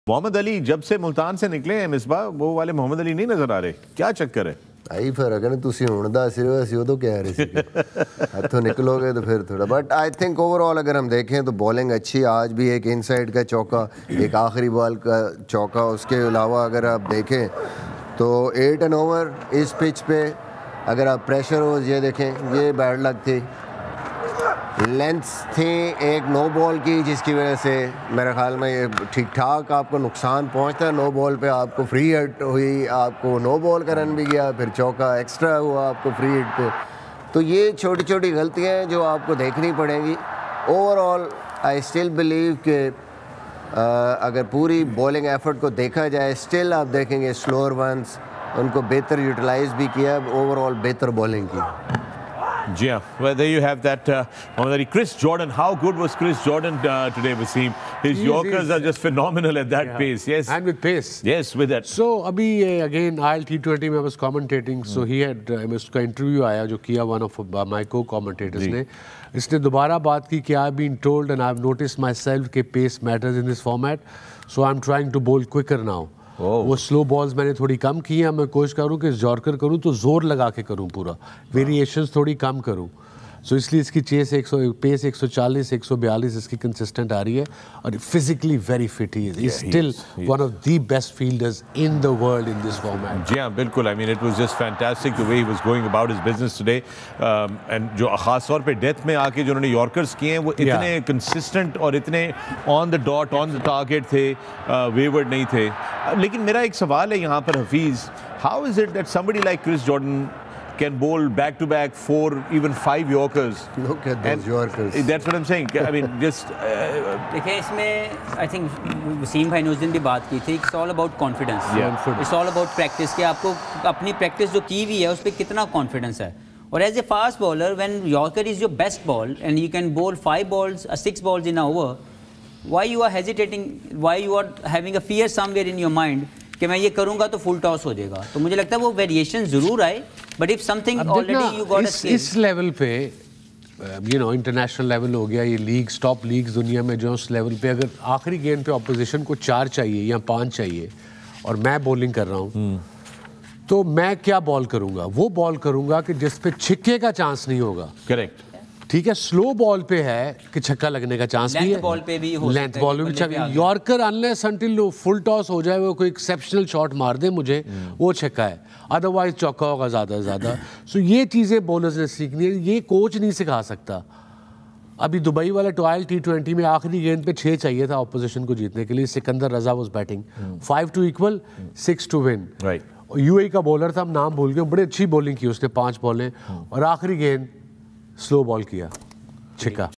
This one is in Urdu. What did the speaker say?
محمد علی جب سے ملتان سے نکلے ہیں مصباح وہ والے محمد علی نہیں نظر آ رہے, کیا چکر ہے؟ آئی فرق ہے نا, تسی ہون دا سر ویسی ہو تو کہہ رہے سی ہاتھوں نکلو گے تو پھر تھوڑا, but I think overall اگر ہم دیکھیں تو بولنگ اچھی. آج بھی ایک ان سائڈ کا چوکا, ایک آخری بال کا چوکا, اس کے علاوہ اگر آپ دیکھیں تو 8 این اوور اس پچ پہ اگر آپ پریشر ہو, یہ دیکھیں یہ بیڈ لک تھی, لینتھس تھی ایک نو بال کی جس کی وجہ سے میرے خیال میں یہ ٹھیک ٹھاک آپ کو نقصان پہنچتا ہے. نو بال پہ آپ کو فری ہٹ ہوئی, آپ کو نو بال کا رن بھی گیا, پھر چوکا ایکسٹرا ہوا آپ کو فری ہٹ پہ. تو یہ چھوٹی چھوٹی غلطیاں ہیں جو آپ کو دیکھنی پڑیں گی. Overall I still believe کہ اگر پوری بولنگ ایفرٹ کو دیکھا جائے اسٹل آپ دیکھیں گے سلوور ونس ان کو بہتر یوٹیلائز بھی کیا, اوور آل بہتر بولنگ کی. جی ہاں, well there you have that Mohammad Ali. Chris Jordan, how good was Chris Jordan today, Wasim? His Yorkers are just phenomenal at that pace. Yes, and with pace. Yes, with that. So abhi again IL T20 میں I was commentating, so he had اس کا انٹرویو آیا جو کیا one of my co-commentators نے, اس نے دوبارہ بات کی کہ I've been told and I've noticed myself کہ pace matters in this format, so I'm trying to bowl quicker now. وہ سلو بالز میں نے تھوڑی کم کی ہیں, میں کوشش کروں کہ یارکر کروں تو زور لگا کے کروں, پورا ویریشنز تھوڑی کم کروں. سو اس لیے اس کی چیس پیس 140 142 اس کی کنسسٹنٹ آ رہی ہے, اور physically very fit he is still one of the best fielders in the world in this format. جی ہاں بالکل, I mean it was just fantastic the way he was going about his business today, and جو خاص طور پہ ڈیتھ میں آ کے جو انہوں نے یارکرز کیے ہیں وہ اتنے کنسسٹنٹ اور اتنے آن the dot on the target تھے, ویورڈ نہیں تھے. لیکن میرا ایک سوال ہے یہاں پر Hafeez, how is it that somebody like Chris Jordan can bowl back to back 4 even 5 Yorkers? Look at those Yorkers. That's what I'm saying. I mean just دیکھیں اس میں I think وسیم بھائی نے اس دن بھی بات کی تھی, it's all about confidence. It's all about practice, کہ آپ کو اپنی پریکٹس جو کی ہوئی ہے اس پہ کتنا کانفیڈنس ہے. اور as a fast bowler when Yorker is your best ball and you can bowl 5 balls 6 balls in an over, why you are hesitating, why you are having a fear somewhere in your mind کہ میں یہ کروں گا تو فل ٹاس ہو جائے گا. تو مجھے لگتا ہے وہ ویریشن ضرور آئے, but if something already you got a skill. اس لیول پہ یو نو انٹرنیشنل لیول ہو گیا, یہ لیگز ٹاپ لیگز دنیا میں جو اس لیول پہ اگر آخری گیند پہ اپوزیشن کو 4 چاہیے یا 5 چاہیے اور میں بولنگ کر رہا ہوں, تو میں کیا بال کروں گا؟ وہ بال کروں گا کہ جس پہ چھکے کا چانس نہیں ہوگا. کریکٹ, ٹھیک ہے, سلو بال پہ ہے کہ چھکا لگنے کا چانس بھی ہے, بال پہ بھی ہو لینتھ بال میں بھی چھکا. Yorker unless until full toss ہو جائے, وہ کوئی ایکسیپشنل شاٹ مار دے مجھے, وہ چھکا ہے, ادروائز چوکا ہوگا زیادہ سے زیادہ. سو یہ چیزیں بولرز نے سیکھنی ہے, یہ کوچ نہیں سکھا سکتا. ابھی دبئی والے ٹرائل T20 میں آخری گیند پہ 6 چاہیے تھا اپوزیشن کو جیتنے کے لیے. Sikandar Raza was batting 5 to equal 6 to win. UAE کا بولر تھا, ہم نام بھول گئے, بڑی اچھی بولنگ کی اس نے, 5 بالیں, اور آخری گیند سلو بال کیا, چھکا.